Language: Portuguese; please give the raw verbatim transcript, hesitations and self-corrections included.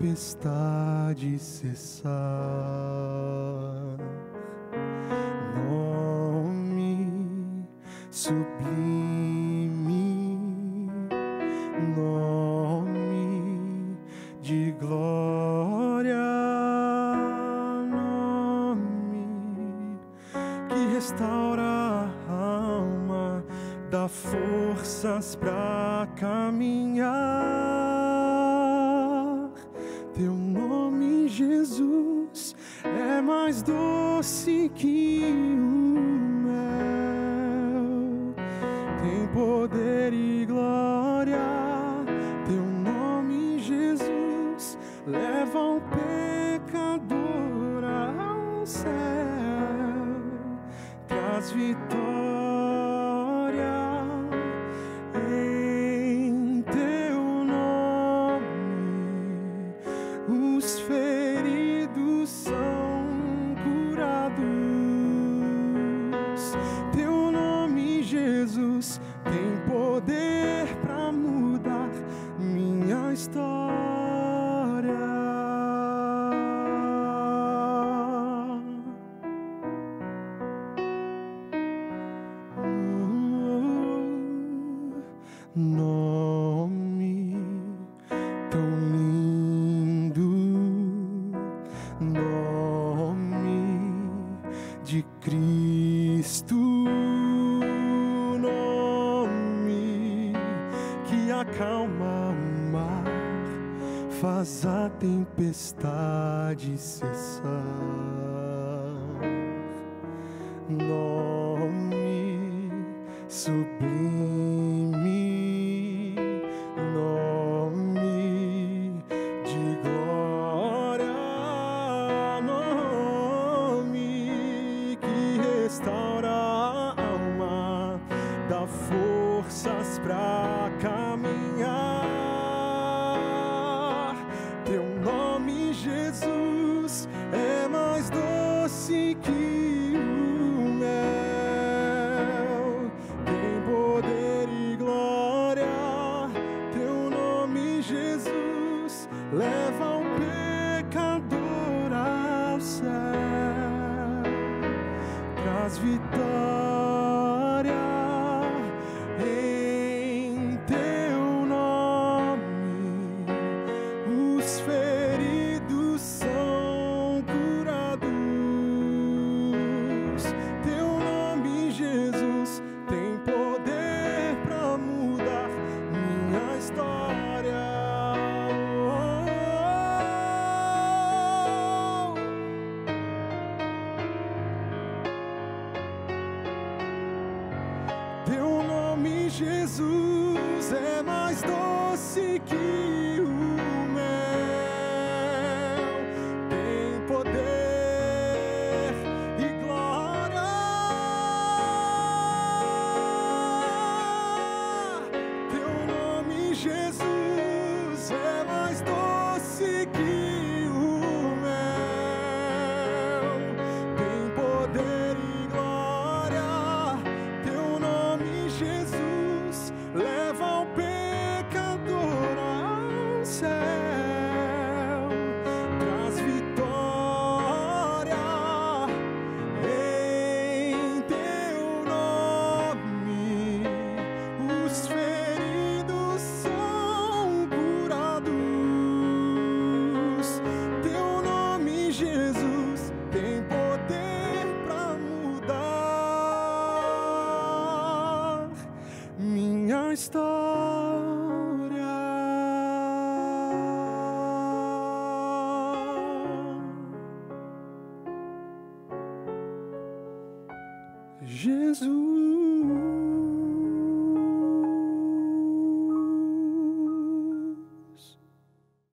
tempestade cessar. Nome sublime, nome de glória, nome que restaura a alma, dá forças pra caminhar. Teu nome, Jesus, é mais doce que o mel, tem poder e glória. Teu nome, Jesus, leva o pecador ao céu, traz vitória. Em teu nome os feridos são curados. Teu nome, Jesus, tem poder pra mudar minha história. Nome tão lindo, nome de Cristo, nome que acalma o mar, faz a tempestade cessar. Nome sublime, nome de glória, nome que restaura a alma, dá forças pra caminhar. Teu nome, Jesus, é mais doce que o mel, tem poder e glória. Teu nome, Jesus, leva o pecador ao céu, traz vitória. Em teu nome os feridos são curados. Teu nome, Jesus, tem poder pra mudar minha história. Teu nome, Jesus, é mais doce que o mel, tem poder e glória. Teu nome, Jesus, é mais doce que o mel, tem poder e glória. Teu nome, Jesus, leva o pecador ao céu, traz vitória. Em teu nome os feridos são curados. Teu nome, Jesus, tem poder pra mudar minha história. Jesus.